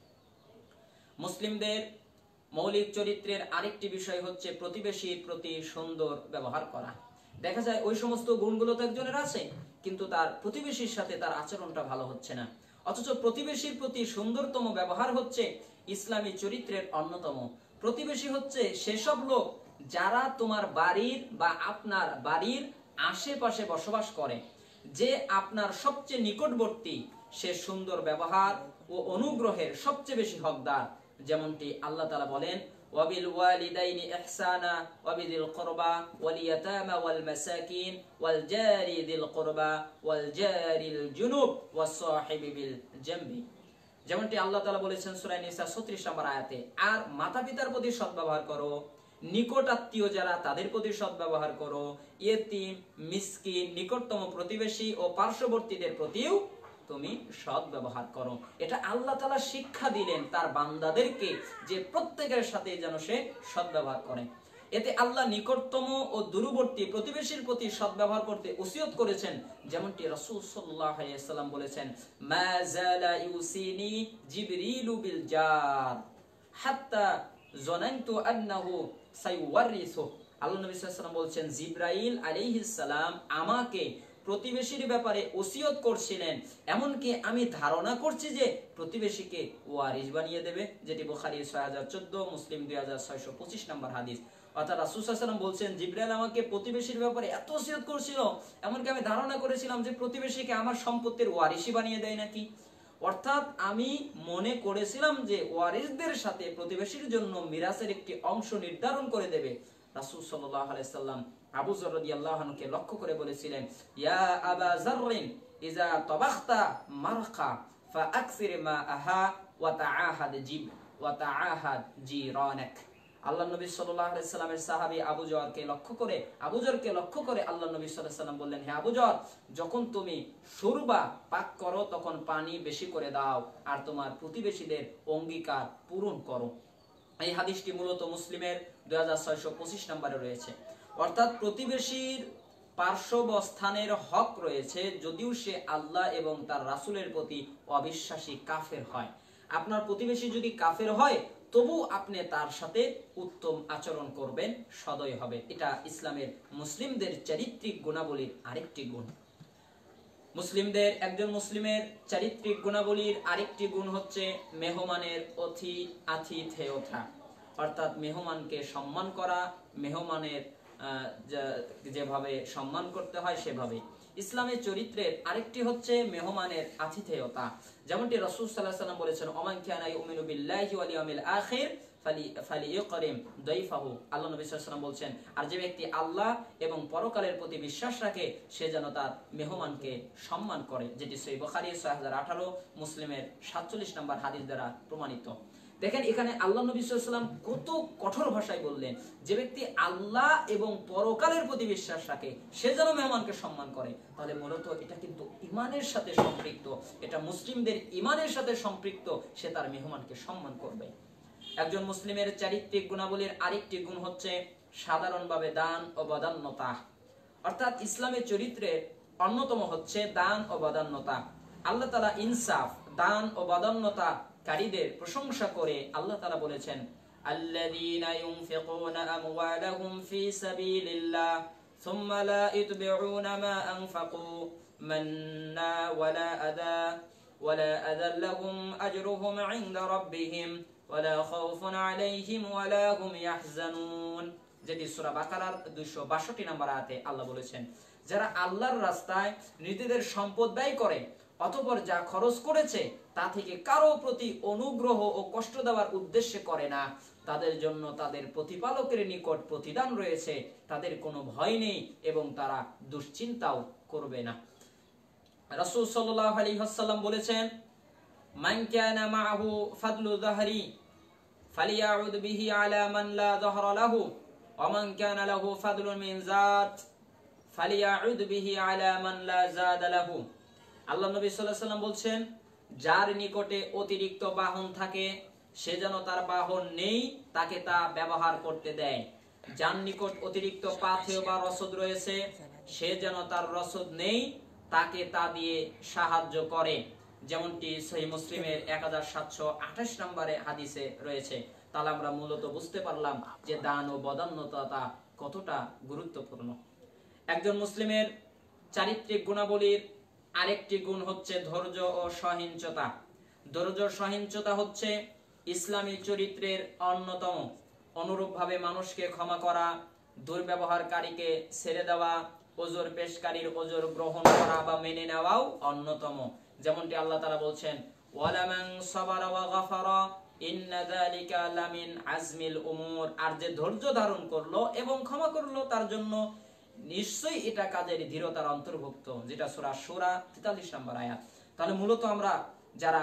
S1: মুসলিমদের মৌলিক চরিত্রের আরেকটি বিষয় হচ্ছে প্রতিবেশীর প্রতি সুন্দর ব্যবহার করা। দেখা যায় ওই সমস্ত গুণগুলো তো একজনের আছে, কিন্তু তার প্রতিবেশীর সাথে তার আচরণটা ভালো হচ্ছে না। অথচ প্রতিবেশীর প্রতি সুন্দরতম ব্যবহার হচ্ছে ইসলামী চরিত্রের অন্যতম। প্রতিবেশী হচ্ছে সেসব লোক যারা তোমার বাড়ির বা আপনার বাড়ির আশেপাশে বসবাস করে, যে আপনার সবচেয়ে নিকটবর্তী, সে সুন্দর ব্যবহার ও অনুগ্রহের সবচেয়ে বেশি হকদার। যেমনটি আল্লাহ তাআলা বলেন, ওয়াবিল ওয়ালিদাইনি ইহসানা ওয়াবিদিল কুরবা ওয়াল ইয়াতামা ওয়াল মাসাকিন ওয়াল জারি দিল কুরবা ওয়াল জারিল জুনুব ওয়াস সাহিবি বিল জামবি। যেমনটি আল্লাহ তাআলা বলেছেন সূরা নিসা 36 নম্বর আয়াতে, আর মাতা-পিতার প্রতি সদ্ব্যবহার করো, নিকট আত্মীয় যারা তাদের প্রতি সদ্ব্যবহার করো, ইয়েতিম, মিসকিন, নিকটতম প্রতিবেশী ও পার্শ্ববর্তীদের প্রতিও তুমি সৎ ব্যবহার করো। এটা আল্লাহ তাআলা শিক্ষা দিলেন তার বান্দাদেরকে, যে প্রত্যেকের সাথে যেন সে সৎ ব্যবহার করে। এতে আল্লাহ নিকটতম ও দূরবর্তী প্রতিবেশীর প্রতি সৎ ব্যবহার করতে ওসিয়ত করেছেন। যেমনটি রাসূল সাল্লাল্লাহু আলাইহি ওয়াসাল্লাম বলেছেন, মা জালা ইউসিনি জিবরিলু বিল জার হাত্তা যানানতু আন্নাহু সাইওয়ারিসু। আল্লাহ নবী সাল্লাল্লাহু আলাইহি ওয়াসাল্লাম বলছেন, জিবরাইল আলাইহিস সালাম আমাকে প্রতিবেশীর ব্যাপারে ওসিয়ত করছিলেন, এমনকি আমি ধারণা করছি যে প্রতিবেশীকে ওয়ারিস বানিয়ে দেবে, যেটি বুখারী 6014, মুসলিম 2625 নম্বর হাদিস। অর্থাৎ রাসূল সাল্লাল্লাহু আলাইহি ওয়াসাল্লাম বলছেন, জিবরাইল আমাকে প্রতিবেশীর ব্যাপারে এত ওসিয়ত করছিল, এমনকি আমি ধারণা করেছিলাম যে প্রতিবেশীকে আমার সম্পত্তির ওয়ারিসই বানিয়ে দেয় নাকি। অর্থাৎ আমি মনে করেছিলাম যে ওয়ারিসদের সাথে প্রতিবেশীর জন্য মিরাসের একটি অংশ নির্ধারণ করে দেবে। রাসূল সাল্লাল্লাহু আলাইহি ওয়াসাল্লাম আবু যর রাদিয়াল্লাহু আনহুকে লক্ষ্য করে বলেছিলেন, ইয়া আবা যররিন ইযা তাবাখতা মারখা ফাআকসির মাআহা ওয়া তাআহাদ জিরানাক। আল্লাহ নবী সাল্লাল্লাহু আলাইহি সাল্লামের সাহাবী আবু যরকে লক্ষ্য করে আল্লাহ নবী সাল্লাল্লাহু আলাইহি সাল্লাম বললেন, হে আবু যর, যখন তুমি শোরবা পাক করো তখন পানি বেশি করে দাও, আর তোমার প্রতিবেশীদের অঙ্গীকার পূরণ করো। এই হাদিসটি মূলত মুসলিমের 2625 নম্বরে রয়েছে। অর্থাৎ প্রতিবেশীর পার্শ্ববস্থানের হক রয়েছে, যদিও সে আল্লাহ এবং তার রাসূলের প্রতি অবিশ্বাসী কাফের হয়। আপনার প্রতিবেশী যদি কাফের হয়, তবু আপনি তার সাথে উত্তম আচরণ করবেন, সদয় হবে। এটা ইসলামের মুসলিমদের চারিত্রিক গুণাবলীর আরেকটি গুণ। একজন মুসলিমের চারিত্রিক গুণাবলীর আরেকটি গুণ হচ্ছে মেহমানের আতিথেয়তা, অর্থাৎ মেহমানকে সম্মান করা, মেহমানের যেভাবে সম্মান করতে হয় সেভাবে। ইসলামের চরিত্রের আরেকটি হচ্ছে মেহমানের আতিথেয়তা, যেমনটি রাসূল সাল্লাল্লাহু আলাইহি ওয়াসাল্লাম বলেছেন, ওমান কানা ইউমিনু বিল্লাহি ওয়াল ইয়াউমিল আখির ফালিইকরিম দাইফাহু। আল্লাহ নবী সাল্লাল্লাহু আলাইহি ওয়াসাল্লাম বলছেন, আর যে ব্যক্তি আল্লাহ এবং পরকালের প্রতি বিশ্বাস রাখে সে যেন তার মেহমানকে সম্মান করে, যেটি সহিহ বুখারী 6018, মুসলিমের 47 নম্বর হাদিস দ্বারা প্রমাণিত। দেখেন এখানে আল্লাহ নবী সাল্লাল্লাহু আলাইহি ওয়াসাল্লাম কত কঠোর ভাষায় বললেন, যে ব্যক্তি আল্লাহ এবং পরকালের প্রতি বিশ্বাস রাখে সে যেন মেহমানকে সম্মান করে। তাহলে মূলত এটা কিন্তু ঈমানের সাথে সম্পৃক্ত, এটা মুসলিমদের ঈমানের সাথে সম্পৃক্ত, সে তার মেহমানকে সম্মান করবে। একজন মুসলিমের চারিত্রিক গুণাবলীর আরেকটি গুণ হচ্ছে সাধারণভাবে দান ও বদান্যতা, অর্থাৎ ইসলামের চরিত্রের অন্যতম হচ্ছে দান ও বদান্যতা। আল্লাহ তাআলা ইনসাফ, দান ও বদান্যতা কারীদের প্রশংসা করে আল্লাহ তাআলা বলেছেন, আল্লাযীনা ইউনফিকুনা আমওয়ালাহুম ফি সাবিলিল্লাহ সুম্মা লা ইতবিউনা মা আনফাকু মান্না ওয়ালা আযা লাহুম আজরুহুম ইনদা রাব্বিহিম ওয়ালা খাউফুন আলাইহিম ওয়ালা হুম ইয়াহজানুন, যেটি সূরা বাকারার 262 নম্বর আয়াতে আল্লাহ বলেছেন, যারা আল্লাহর রাস্তায় নিজেদের সম্পদ ব্যয় করে অতঃপর যা খরচ করেছে তা থেকে কারো প্রতি অনুগ্রহ ও কষ্ট দেওয়ার উদ্দেশ্যে করে না, তাদের জন্য তাদের প্রতিপালকের নিকট প্রতিদান রয়েছে, তাদের কোনো ভয় নেই এবং তারা দুশ্চিন্তাও করবে না। রাসূল সাল্লাল্লাহু আলাইহি ওয়াসাল্লাম বলেছেন, মান কানা মাআহু ফাদলু যাহরি ফালিয়াউদ বিহি আলা মান লা যাহরা লাহু ওয়া মান কানা লাহু ফাদলুন মিন যাত ফালিয়াউদ বিহি আলা মান লা যাদ লাহু। আল্লাহ নবী সাল্লাল্লাহু আলাইহি ওয়াসাল্লাম বলছেন, যার নিকটে অতিরিক্ত বাহন থাকে সে যেন তার বাহন নেই তাকে তা ব্যবহার করতে দেয়, যার নিকট অতিরিক্ত পাথেয় বা রসদ রয়েছে সে যেন তার রসদ নেই তাকে তা দিয়ে সাহায্য করে, যেমনটি সহিহ মুসলিমের 1728 নম্বরে হাদিসে রয়েছে। তাহলে আমরা মূলত বুঝতে পারলাম যে দান ও বদান্যতা কতটা গুরুত্বপূর্ণ। একজন মুসলিমের চারিত্রিক গুণাবলীর আরেকটি গুণ হচ্ছে ধৈর্য ও সহিষ্ণুতা। ধৈর্য সহিষ্ণুতা হচ্ছে ইসলামী চরিত্রের অন্যতম। অনুরূপভাবে মানুষকে ক্ষমা করা, দুর্ব্যবহারকারীকে ছেড়ে দেওয়া, ওজর পেশকারীর ওজর গ্রহণ করা বা মেনে নেওয়াও অন্যতম, যেমনটি আল্লাহ তাআলা বলছেন, ওয়ালামান সাবারা ওয়া গাফারা ইন্না যালিকা লামিন আজমিল উমুর, আর যে ধৈর্য ধারণ করলো এবং ক্ষমা করলো তার জন্য নিশ্চয়ই এটা কাজের দৃঢ়তার অন্তর্ভুক্ত, যেটা সূরা শুরা 43 নম্বর আয়াত। তাহলে মূলত আমরা যারা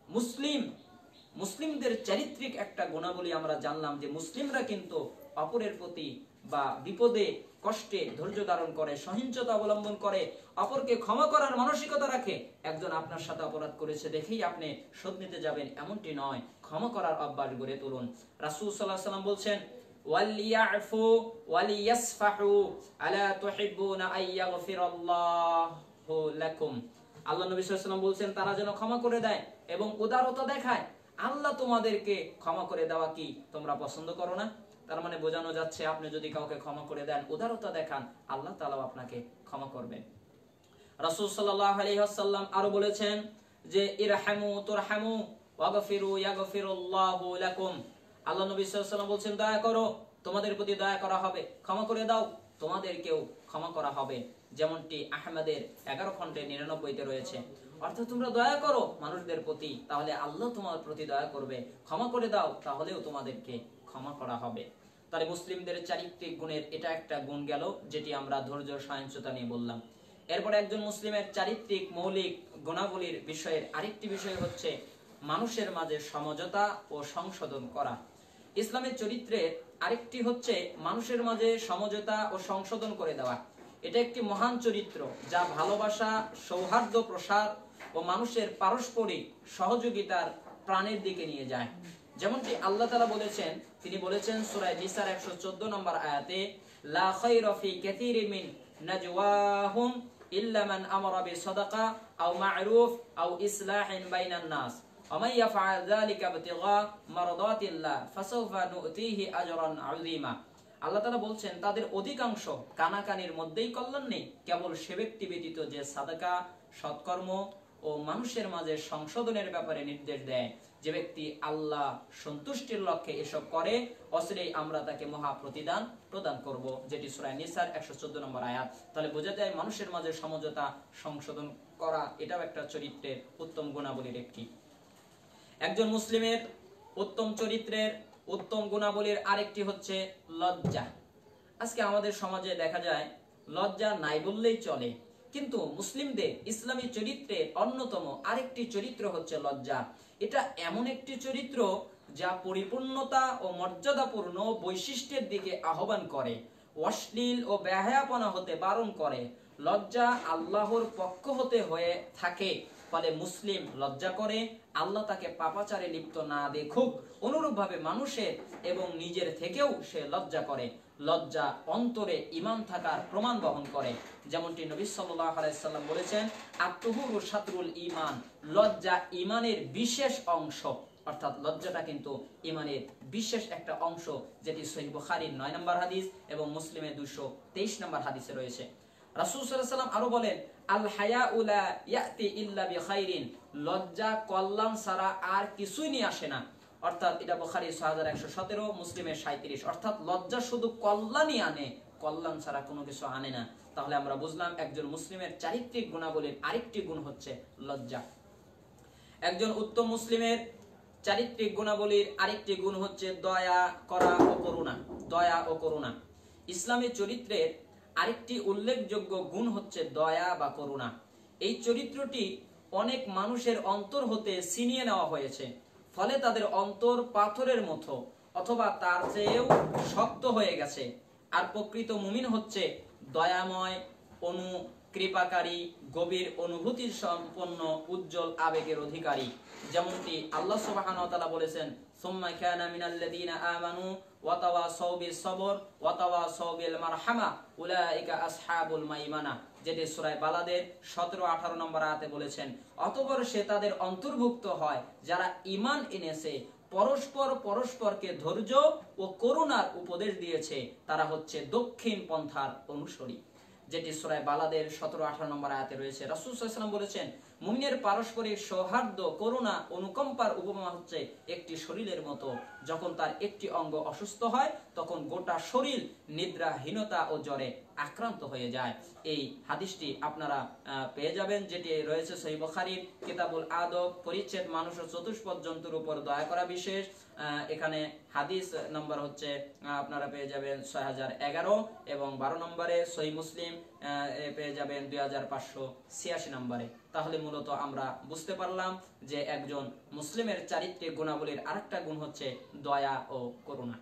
S1: মুসলিমদের চারিত্রিক একটা গুণাবলী আমরা জানলাম যে মুসলিমরা কিন্তু অপরের প্রতি বা বিপদে কষ্টে ধৈর্য ধারণ করে, সহিষ্ণুতা অবলম্বন করে, অপরকে ক্ষমা করার মানসিকতা রাখে। একজন আপনার সাথে অপরাধ করেছে দেখেই আপনি শোধ নিতে যাবেন এমনটি নয়, ক্ষমা করার অভ্যাস গড়ে তুলুন। রাসূল সাল্লাল্লাহু আলাইহি ওয়াসাল্লাম বলছেন, ওয়ালিয়াফু ওয়ালিয়াসফাহু আলা তুহিব্বুনা আইয়াগফিরাল্লাহু লাকুম। আল্লাহ নবী সাল্লাল্লাহু আলাইহি ওয়াসাল্লাম বলছেন, তারা যেন ক্ষমা করে দেয় এবং উদারতা দেখায়। আল্লাহ তোমাদেরকে ক্ষমা করে দেওয়া কি তোমরা পছন্দ করো না? তার মানে বোঝানো যাচ্ছে আপনি যদি কাউকে ক্ষমা করে দেন, উদারতা দেখান, আল্লাহ তাআলা আপনাকে ক্ষমা করবেন। রাসূল সাল্লাল্লাহু আলাইহি ওয়াসাল্লাম আরো বলেছেন যে ইরহামু তুরহামু ওয়াগফিরু ইয়াগফিরুল্লাহু লাকুম। আল্লাহ নবী সাল্লাল্লাহু আলাইহি ওয়াসাল্লাম বলেছেন, দয়া করো তোমাদের প্রতি দয়া করা হবে, ক্ষমা করে দাও তোমাদেরকেও ক্ষমা করা হবে, যেমনটি আহমদের 11 খণ্ডে 99তে রয়েছে। অর্থাৎ তোমরা দয়া করো মানুষদের প্রতি, তাহলে আল্লাহ তোমার প্রতি দয়া করবে, ক্ষমা করে দাও তাহলেও তোমাদেরকে ক্ষমা করা হবে। তাহলে মুসলিমদের চারিত্রিক গুণের এটা একটা গুণ গেল, যেটি আমরা ধৈর্য সহিষ্ণুতা নিয়ে বললাম। এরপর একজন মুসলিমের চারিত্রিক মৌলিক গুণাবলীর বিষয়ের আরেকটি বিষয় হচ্ছে মানুষের মাঝে সমঝোতা ও সংশোধন করা। ইসলামের চরিত্রের আরেকটি হচ্ছে মানুষের মাঝে সমঝোতা ও সংশোধন করে দেওয়া। এটা একটি মহান চরিত্র যা ভালোবাসা, সৌহার্দ্য প্রসার ও মানুষের পারস্পরিক সহযোগিতার প্রাণের দিকে নিয়ে যায়। যেমনটি আল্লাহ তাআলা বলেছেন, তিনি বলেছেন সূরা নিসার 114 নম্বর আয়াতে, লা খায়রা ফি কাসীরিন মিন নাজওয়াহুম ইল্লা মান আমারা বিসাদাকা আও মা'রুফ আও ইসলাহিন বাইনান নাস ওয়া মান ইয়াফআল যালিকা ইবতিগা মারদাতিল্লাহ ফাসাওফা নু'তিহি আজরান আযীমা। আল্লাহ তাআলা বলছেন তাদের অধিকাংশ কানাকানির মধ্যেই কল্যাণ নেই, কেবল সে ব্যক্তি ব্যতীত যে সাদাকা, সৎকর্ম ও মানুষের মাঝে সংশোধনের ব্যাপারে নির্দেশ দেয়। যে ব্যক্তি আল্লাহ সন্তুষ্টির লক্ষ্যে এসব করে, অচিরেই আমরা তাকে মহা প্রতিদান প্রদান করব, যেটি সূরা নিসার 114 নম্বর আয়াত। তাহলে বোঝা যায় মানুষের মাঝে সমঝোতা, সংশোধন করা এটাও একটা চরিত্রের উত্তম গুণাবলীর একটি। একজন মুসলিমের উত্তম চরিত্রের উত্তম গুণাবলীর আরেকটি হচ্ছে লজ্জা। আজকে আমাদের সমাজে দেখা যায় লজ্জা নাই বললেই চলে, কিন্তু মুসলিমদের ইসলামী চরিত্রে অন্যতম আরেকটি চরিত্র হচ্ছে লজ্জা। এটা এমন একটি চরিত্র যা পরিপূর্ণতা ও মর্যাদাপূর্ণ বৈশিষ্ট্যের দিকে আহ্বান করে, অশ্লীল ও বেহায়াপনা হতে বারণ করে। লজ্জা আল্লাহর পক্ষ হতে হয়ে থাকে, ফলে মুসলিম লজ্জা করে আল্লাহ তাকে পাপাচারে লিপ্ত না দেখুক। অনুরূপভাবে মানুষের এবং নিজের থেকেও সে লজ্জা করে। লজ্জা অন্তরে ঈমান থাকার প্রমাণ বহন করে, যেমনটি নবী সাল্লাল্লাহু আলাইহি ওয়াসাল্লাম বলেছেন, আত-তুহুরু শাতরুল ঈমান, লজ্জা ঈমানের বিশেষ অংশ। অর্থাৎ লজ্জাটা কিন্তু ঈমানের বিশেষ একটা অংশ, যেটি সহিহ বুখারীর 9 নম্বর হাদিস এবং মুসলিমের 223 নম্বর হাদিসে রয়েছে। রাসূল সাল্লাল্লাহু আলাইহি ওয়াসাল্লাম আরো বলেন, আল হায়াউ লা ইয়াতি ইল্লা বিখাইরিন, লজ্জা কল্যাণ ছাড়া আর কিছুই নিয়ে আসে না। অর্থাৎ এটা বুখারী 6117, মুসলিমের 37। অর্থাৎ লজ্জা শুধু কল্যাণই আনে, কল্যাণ ছাড়া কোনো কিছু আনে না। তাহলে আমরা বুঝলাম একজন মুসলিমের চারিত্রিক গুণাবলীর আরেকটি গুণ হচ্ছে লজ্জা। একজন উত্তম মুসলিমের চারিত্রিক গুণাবলীর আরেকটি গুণ হচ্ছে দয়া করা ও করুণা। দয়া ও করুণা ইসলামী চরিত্রের আরেকটি উল্লেখযোগ্য গুণ হচ্ছে দয়া বা করুণা। এই চরিত্রটি অনেক মানুষের অন্তর হতে ছিনিয়ে নেওয়া হয়েছে, ফলে তাদের অন্তর পাথরের মতো অথবা তার চেয়েও শক্ত হয়ে গেছে। আর প্রকৃত মুমিন হচ্ছে দয়াময়, কৃপাকারী, গভীর অনুভূতি সম্পন্ন, উজ্জ্বল আবেগের অধিকারী। যেমনটি আল্লাহ সুবহানাহু ওয়া তাআলা বলেছেন, সুম্মা কানা মিনাল্লাযীনা আমানু ওয়া তাওয়াসাউ বিস-সবর ওয়া তাওয়াসাউ বিল মারহামা উলাইকা আসহাবুল মাইমানা, যেটি সূরা বালাদের 17-18 নম্বর আয়াতে বলেছেন। অতঃপর সে তাদের অন্তর্ভুক্ত হয় যারা ঈমান এনেছে, পরস্পরকে ধৈর্য ও করুণার উপদেশ দিয়েছে, তারা হচ্ছে দক্ষিণ পন্থার অনুসারী, যেটি সূরা বালাদের 17-18 নম্বর আয়াতে রয়েছে। রাসূল সাল্লাল্লাহু আলাইহি ওয়াসাল্লাম বলেছেন, মুমিনের পারস্পরিক সৌহার্দ্য, করুণা, অনুকম্পার উপমা হচ্ছে একটি শরীরের মতো। যখন তার একটি অঙ্গ অসুস্থ হয়, তখন গোটা শরীর নিদ্রাহীনতা ও জ্বরে আক্রান্ত হয়ে যায়। এই হাদিসটি আপনারা পেয়ে যাবেন, যেটি রয়েছে সহিহ বুখারীর কিতাবুল আদব, পরিচ্ছেদ মানুষ ও চতুষ্পদ জন্তুর উপর দয়া করা বিশেষ। এখানে হাদিস নম্বর হচ্ছে আপনারা পেয়ে যাবেন 6011 এবং 12 নম্বরে। সহিহ মুসলিম পেয়ে যাবেন 2586 নম্বরে। তাহলে মূলত আমরা বুঝতে পারলাম যে একজন মুসলিমের চারিত্রিক গুণাবলীর আরেকটা গুণ হচ্ছে দয়া ও করুণা।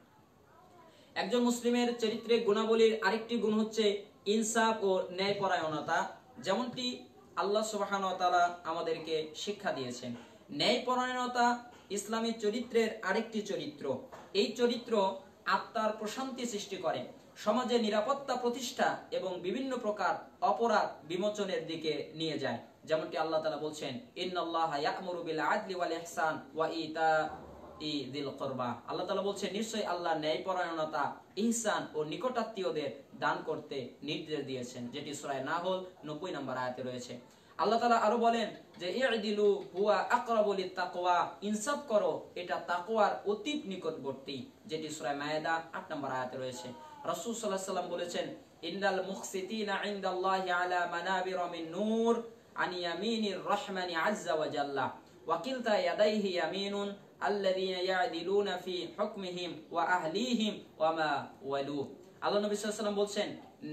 S1: একজন মুসলিমের চরিত্রিক গুণাবলীর আরেকটি গুণ হচ্ছে ইনসাফ ও ন্যায়পরায়ণতা, যেমনটি আল্লাহ সুবহানাহু ওয়া তাআলা আমাদেরকে শিক্ষা দিয়েছেন। ন্যায়পরায়ণতা ইসলামী চরিত্রের আরেকটি চরিত্র। এই চরিত্র আত্মার প্রশান্তি সৃষ্টি করে, সমাজে নিরাপত্তা প্রতিষ্ঠা এবং বিভিন্ন প্রকার অপরাধ বিমোচনের দিকে নিয়ে যায়। যেমনটি আল্লাহ তাআলা বলছেন, ইন্নাল্লাহা ইয়া'মুরু বিল আদলি ওয়াল ইহসান ওয়া ইতা'i যিল কুরবা। আল্লাহ তাআলা বলছেন, নিশ্চয়ই আল্লাহ ন্যায়পরায়ণতা, ইহসান ও নিকটাত্মীয়দের দান করতে নির্দেশ দিয়েছেন, যেটি সূরা নাহল 90 নম্বর আয়াতে রয়েছে। আল্লাহ তাআলা আরো বলেন যে ই'দিলু হুয়া আকরাবু লিত-তাকওয়া, ইনসাফ করো, এটা তাকওয়ার অতি নিকটবর্তী, যেটি সূরা মায়েদা 8 নম্বর আয়াতে রয়েছে। রাসূল সাল্লাল্লাহু আলাইহি ওয়াসাল্লাম বলেছেন, ইন্নাল মুকসিতিনা ইনদাল্লাহি আলা মানাবির মিন নূর আন ইয়ামিনির রহমানি আযজা ওয়া জাল্লা ওয়া কিলতা ইয়াদাইহি ইয়ামিনুন আল্লাযীনা ইয়াদিলুনা ফি হুকমিহিম ওয়া আহলিহিম ওয়া মা ওয়ালু। আল্লাহ নবী সাল্লাল্লাহু আলাইহি ওয়াসাল্লাম বলছেন,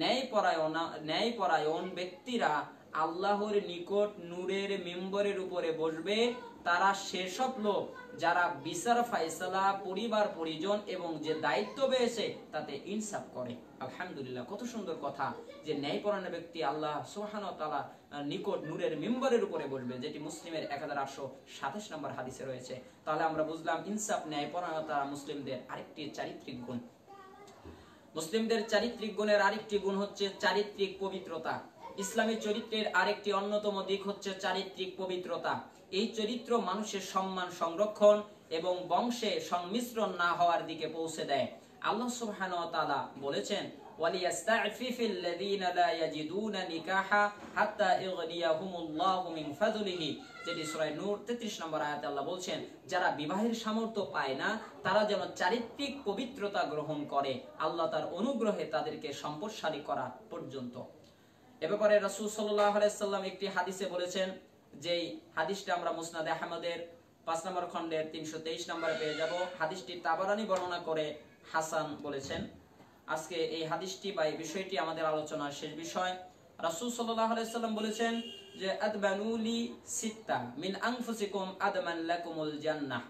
S1: ন্যায়পরায়ণ ব্যক্তিরা আল্লাহর নিকট নূরের মিম্বরের উপরে বসবে। তারা সেসব লোক যারা বিচার ফায়সালা, পরিবার পরিজন এবং যে দায়িত্ব পেয়েছে তাতে ইনসাফ করে। আলহামদুলিল্লাহ, কত সুন্দর কথা যে ন্যায়পরায়ণ ব্যক্তি আল্লাহ সুবহানাহু ওয়া তাআলা নিকট নূরের মিম্বরের উপরে বসবে, যেটি মুসলিমের 1827 নম্বর হাদিসে রয়েছে। তাহলে আমরা বুঝলাম ইনসাফ, ন্যায়পরায়ণতা মুসলিমদের আরেকটি চারিত্রিক গুণ। মুসলিমদের চারিত্রিক গুণের আরেকটি গুণ হচ্ছে চারিত্রিক পবিত্রতা। ইসলামী চরিত্রের আরেকটি অন্যতম দিক হচ্ছে চারিত্রিক পবিত্রতা। এই চরিত্র মানুষের সম্মান সংরক্ষণ এবং বংশে সংমিশ্রণ না হওয়ার দিকে পৌঁছে দেয়। আল্লাহ সুবহানাহু ওয়া তাআলা বলেছেন ওয়ালিয়াস্তা'ফিফিল্লাযীনা লা ইয়াজিদুনা নিকাহা হাত্তা ইগনিয়াহুমুল্লাহু মিন ফাদলিহি, যেটি সূরা নূর 33 নম্বর আয়াতে আল্লাহ বলছেন যারা বিবাহের সামর্থ্য পায় না তারা যেন চারিত্রিক পবিত্রতা গ্রহণ করে আল্লাহ তার অনুগ্রহে তাদেরকে সম্পদশালী করা পর্যন্ত। এ ব্যাপারে রাসূল সাল্লাল্লাহু আলাইহি সাল্লাম একটি হাদিসে বলেছেন, যেই হাদিসটা আমরা মুসনাদ আহমদের 5 নম্বর খণ্ডের 323 নম্বরে পেয়ে যাব। হাদিসটি তাবারানী বর্ণনা করে হাসান বলেছেন। আজকে এই হাদিসটি বা এই বিষয়টি আমাদের আলোচনার শেষ বিষয়। রাসূল সাল্লাল্লাহু আলাইহি সাল্লাম বলেছেন যে আদবানুলি সিত্তা মিন আনফুসিকুম আদমান লাকুমুল জান্নাহ,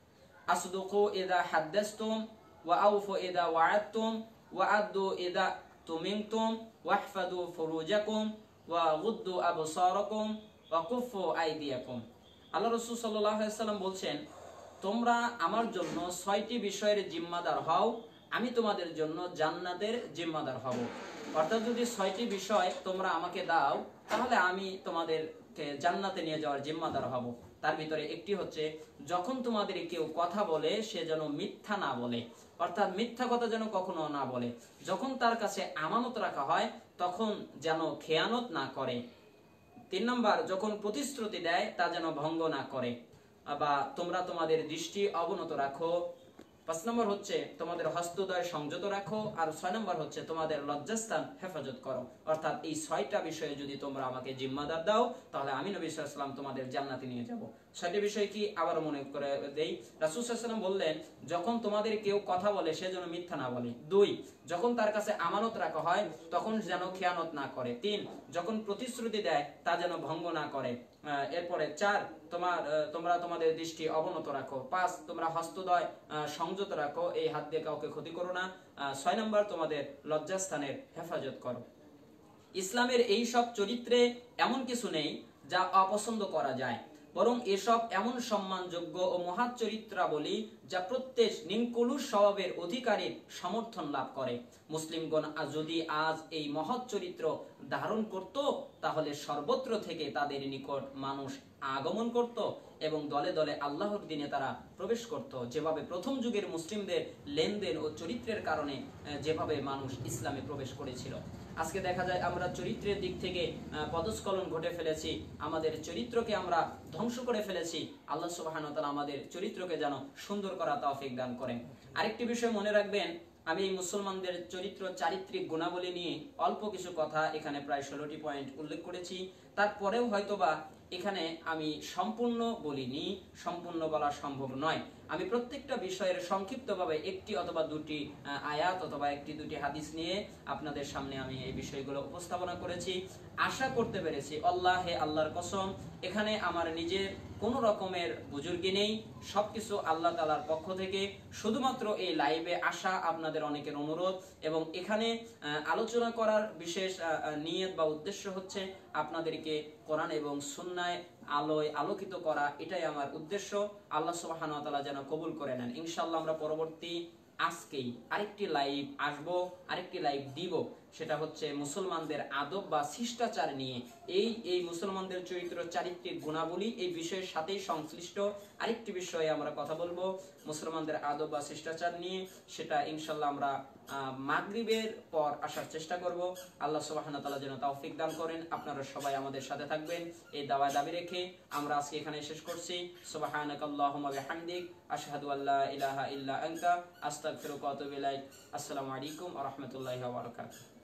S1: আসদুকু ইযা হাদাসতুম ওয়া আউফু ইযা ওয়া'আদতুম ওয়া আদ্দু ইযা তুমিনতুম ওয়াহফাদু ফুরুজাকুম ওয়া গুদ্দু আবসারাকুম ওয়া কুফু আইদিয়াকুম। আল্লাহ রাসূল সাল্লাল্লাহু আলাইহি সাল্লাম বলছেন, তোমরা আমার জন্য 6টি বিষয়ের জিম্মাদার হও, আমি তোমাদের জন্য জান্নাতের জিম্মাদার হব। অর্থাৎ যদি 6টি বিষয় তোমরা আমাকে দাও তাহলে আমি তোমাদেরকে জান্নাতে নিয়ে যাওয়ার জিম্মাদার হব। তার ভিতরে একটি হচ্ছে, যখন তোমাদের কেউ কথা বলে সে যেন মিথ্যা না বলে, অর্থাৎ মিথ্যা কথা যেন কখনো না বলে। যখন তার কাছে আমানত রাখা হয় তখন যেন খেয়ানত না করে। 3 নম্বর, যখন প্রতিশ্রুতি দেয় তা যেন ভঙ্গ না করে, বা তোমরা তোমাদের দৃষ্টি অবনত রাখো। 5 নম্বর হচ্ছে তোমাদের হস্তদ্বয় সংযত রাখো। আর 6 নম্বর হচ্ছে তোমাদের লজ্জাস্থান হেফাজত করো। অর্থাৎ এই 6টা বিষয়ে যদি তোমরা আমাকে জিম্মাদার দাও তাহলে আমি নবী সাল্লাল্লাহু আলাইহি ওয়াসাল্লাম তোমাদের জান্নাতে নিয়ে যাব। 6টি বিষয় কি আবার মনে করে দেই। রাসূল সাল্লাল্লাহু আলাইহি ওয়াসাল্লাম বললেন, যখন তোমাদের কেউ কথা বলে সে যেন মিথ্যা না বলে। 2, যখন তার কাছে আমানত রাখা হয় তখন যেন খেয়ানত না করে। 3, যখন প্রতিশ্রুতি দেয় তা যেন ভঙ্গ না করে। এরপরে 4, তোমরা তোমাদের দৃষ্টি অবনত রাখো। 5, তোমরা হস্তদ্বয় সংযত রাখো, এই হাত দিয়ে কাউকে ক্ষতি করো না। 6 নম্বর, তোমাদের লজ্জাস্থানের হেফাজত করো। ইসলামের এই সব চরিত্রে এমন কিছু নেই যা অপছন্দ করা যায়, বরং এসব এমন সম্মানযোগ্য ও মহৎ চরিত্রাবলী যা প্রত্যেক নিকলুষ স্বভাবের অধিকারীর সমর্থন লাভ করে। মুসলিমগণ যদি আজ এই মহৎ চরিত্র ধারণ করত তাহলে সর্বত্র থেকে তাদের নিকট মানুষ আগমন করত এবং দলে দলে আল্লাহর দিনে তারা প্রবেশ করত। যেভাবে প্রথম যুগের মুসলিমদের লেনদেন ও চরিত্রের কারণে যেভাবে মানুষ ইসলামে প্রবেশ করেছিল, আজকে দেখা যায় আমরা চরিত্রের দিক থেকে পদস্খলন ঘটে ফেলেছি, আমাদের চরিত্রকে আমরা ধ্বংস করে ফেলেছি। আল্লাহ সুবহানাহু ওয়া তাআলা আমাদের চরিত্রকে যেন সুন্দর করা তৌফিক দান করেন। আরেকটি বিষয় মনে রাখবেন, আমি এই মুসলমানদের চরিত্র চারিত্রিক গুণাবলী নিয়ে অল্প কিছু কথা এখানে প্রায় 16টি পয়েন্ট উল্লেখ করেছি। তারপরেও হয়তোবা এখানে আমি সম্পূর্ণ বলিনি, সম্পূর্ণ বলা সম্ভব নয়। আমি প্রত্যেকটা বিষয়ের সংক্ষিপ্তভাবে একটি অথবা দুটি আয়াত অথবা একটি দুটি হাদিস নিয়ে আপনাদের সামনে আমি এই বিষয়গুলো উপস্থাপনা করেছি। আশা করতে পেরেছি, আল্লাহর কসম, এখানে আমার নিজের কোন রকমের বুজুর্গি নেই, সবকিছু আল্লাহ তাআলার পক্ষ থেকে। শুধুমাত্র এই লাইভে আসা আপনাদের অনেকের অনুরোধ এবং এখানে আলোচনা করার বিশেষ নিয়ত বা উদ্দেশ্য হচ্ছে আপনাদেরকে কোরআন এবং সুন্নায় আলোয় আলোকিত করা, এটাই আমার উদ্দেশ্য। আল্লাহ সুবহানাহু ওয়া তাআলা যেন কবুল করে নেন। ইনশাআল্লাহ আমরা পরবর্তী আজকেই আরেকটি লাইভ আসবো, আরেকটি লাইভ দিব, সেটা হচ্ছে মুসলমানদের আদব বা শিষ্টাচার নিয়ে। এই মুসলমানদের চরিত্র চারিত্রিক গুণাবলী এই বিষয়ের সাথেই সংশ্লিষ্ট আরেকটি বিষয়ে আমরা কথা বলবো, মুসলমানদের আদব বা শিষ্টাচার নিয়ে। সেটা ইনশাআল্লাহ আমরা মাগরিবের পর আসার চেষ্টা করব। আল্লাহ সুবহানাহু ওয়া তাআলা যেন তৌফিক দান করেন। আপনারা সবাই আমাদের সাথে থাকবেন এই দাবি রেখে আমরা আজকে এখানে শেষ করছি। সুবহানাকাল্লাহুম্মা বিহামদিক আশহাদু আল্লা ইলাহা ইল্লা আনতা আস্তাগফিরুকা ওয়া আতুবু ইলাইক। আসসালামু আলাইকুম ওয়া রাহমাতুল্লাহি ওয়া বারাকাতুহু।